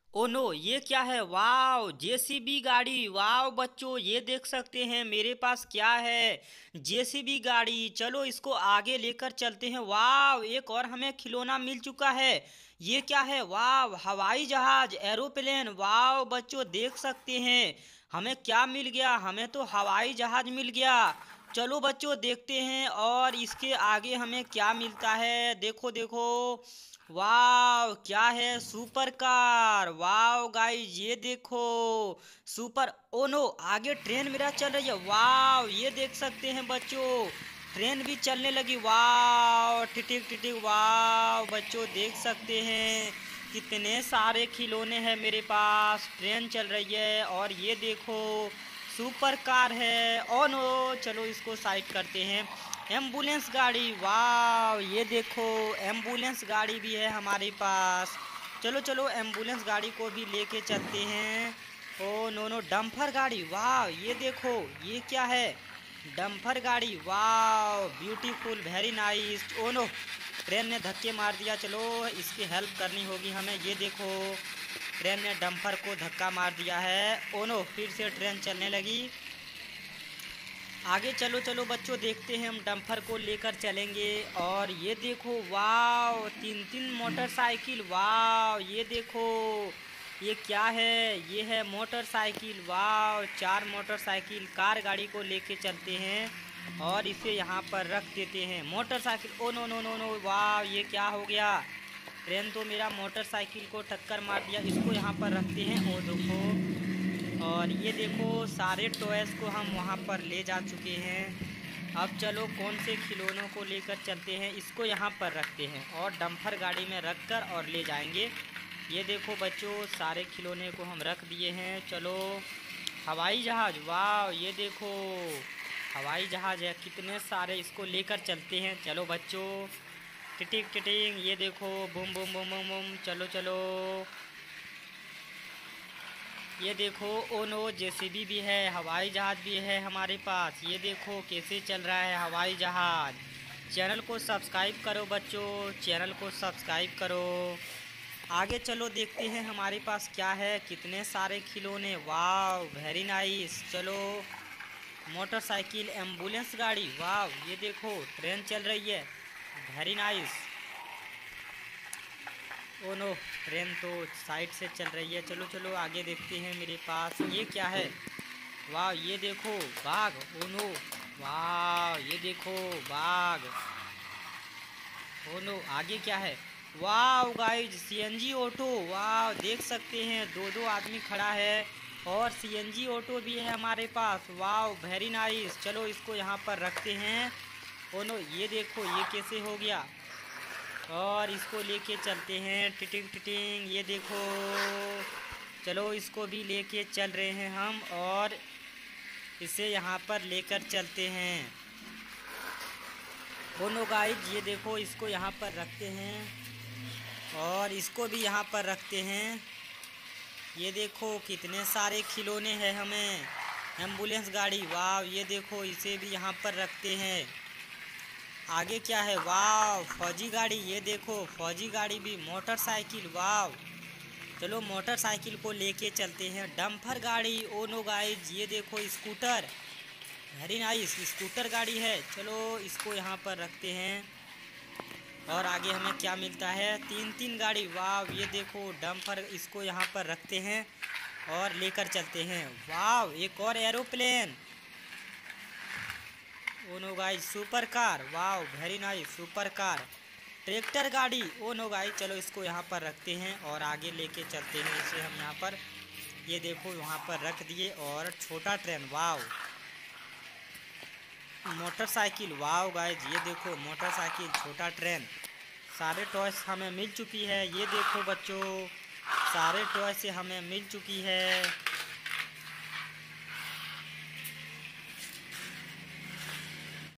Oh no, ये क्या है? वाओ, जेसीबी गाड़ी। वाओ बच्चों, ये देख सकते हैं मेरे पास क्या है। जेसीबी गाड़ी। चलो इसको आगे लेकर चलते हैं। वाओ, एक और हमें खिलौना मिल चुका है। ये क्या है? वाओ, हवाई जहाज, एरोप्लेन। वाओ बच्चों, देख सकते हैं हमें क्या मिल गया। हमें तो हवाई जहाज मिल गया। चलो बच्चों देखते हैं और इसके आगे हमें क्या मिलता है। देखो देखो, वाव क्या है? Super car. वाव गाइस, ये देखो सुपर। ओ नो, आगे ट्रेन मेरा चल रही है। वाव, ये देख सकते हैं बच्चों, ट्रेन भी चलने लगी। वाव, टिटिक टिटिक। वाव बच्चों, देख सकते हैं कितने सारे खिलौने हैं मेरे पास। ट्रेन चल रही है और ये देखो सुपर कार है। ओ नो, चलो इसको साइड करते हैं। एम्बुलेंस गाड़ी। वाह, ये देखो एम्बुलेंस गाड़ी भी है हमारे पास। चलो चलो एम्बुलेंस गाड़ी को भी लेके चलते हैं। ओ नो नो, डम्फर गाड़ी। वाह, ये देखो ये क्या है? डम्फर गाड़ी। वाह, beautiful, very nice. Oh no, train ने धक्के मार दिया। चलो इसकी हेल्प करनी होगी हमें। ये देखो ट्रेन ने डम्फर को धक्का मार दिया है। ओ नो, फिर से ट्रेन चलने लगी। आगे चलो चलो बच्चों, देखते हैं हम डम्फर को लेकर चलेंगे। और ये देखो, वाव, तीन तीन मोटरसाइकिल। वाव, ये देखो ये क्या है? ये है मोटरसाइकिल। वाव, चार मोटरसाइकिल कार गाड़ी को लेके चलते हैं और इसे यहाँ पर रख देते हैं। Motorcycle. Oh no no no no, wow, ये क्या हो गया? ट्रेन तो मेरा मोटरसाइकिल को टक्कर मार दिया। इसको यहाँ पर रखते हैं। ओ देखो, और ये देखो सारे टॉयज़ को हम वहाँ पर ले जा चुके हैं। अब चलो कौन से खिलौनों को लेकर चलते हैं। इसको यहाँ पर रखते हैं और डम्फर गाड़ी में रख कर और ले जाएंगे। ये देखो बच्चों, सारे खिलौने को हम रख दिए हैं। चलो हवाई जहाज़। वाह, ये देखो हवाई जहाज़ है, कितने सारे, इसको लेकर चलते हैं। चलो बच्चों, टिटिंग टिटिंग, ये देखो boom boom boom boom boom. चलो चलो, ये देखो। ओ नो, जेसीबी भी है, हवाई जहाज़ भी है हमारे पास। ये देखो कैसे चल रहा है हवाई जहाज़। चैनल को सब्सक्राइब करो बच्चों, चैनल को सब्सक्राइब करो। आगे चलो देखते हैं हमारे पास क्या है। कितने सारे खिलौने। Wow, very nice. चलो मोटरसाइकिल, एम्बुलेंस गाड़ी। वाव, ये देखो ट्रेन चल रही है, very nice. Oh no, train तो साइड से चल रही है। चलो चलो आगे देखते हैं मेरे पास ये क्या है। वाह, ये देखो बाघ। ओ नो, वाह, ये देखो बाघ। ओ नो, आगे क्या है? वाह गाइज, सीएनजी ऑटो। वाह, देख सकते हैं दो दो आदमी खड़ा है और सीएनजी ऑटो भी है हमारे पास। वाह, वेरी नाइस। चलो इसको यहाँ पर रखते हैं। ओ नो, ये देखो ये कैसे हो गया। और इसको लेके चलते हैं। टिटिंग टिटिंग, ये देखो। चलो इसको भी लेके चल रहे हैं हम और इसे यहाँ पर लेकर चलते हैं। दोनों गाइज, ये देखो इसको यहाँ पर रखते हैं और इसको भी यहाँ पर रखते हैं। ये देखो कितने सारे खिलौने हैं हमें। एम्बुलेंस गाड़ी। वाह, ये देखो इसे भी यहाँ पर रखते हैं। आगे क्या है? वाह, फौजी गाड़ी। ये देखो फौजी गाड़ी भी। मोटरसाइकिल। वाह, चलो मोटरसाइकिल को लेके चलते हैं। डम्फर गाड़ी। ओ नो गाइज, ये देखो स्कूटर, वेरी नाइस, स्कूटर गाड़ी है। चलो इसको यहाँ पर रखते हैं और आगे हमें क्या मिलता है? तीन तीन गाड़ी। वाह, ये देखो डम्फर, इसको यहाँ पर रखते हैं और लेकर चलते हैं। वाह, एक और aeroplane. Oh no guys, super car. वाह, very nice, super car. Tractor गाड़ी। ओ नो गाइस, चलो इसको यहाँ पर रखते हैं और आगे लेके चलते हैं इसे हम यहाँ पर। ये देखो वहाँ पर रख दिए। और छोटा ट्रेन। वाह, मोटरसाइकिल। वाह गाइस, ये देखो मोटरसाइकिल, छोटा ट्रेन। सारे टॉयस हमें मिल चुकी है। ये देखो बच्चों, सारे टॉय से हमें मिल चुकी है।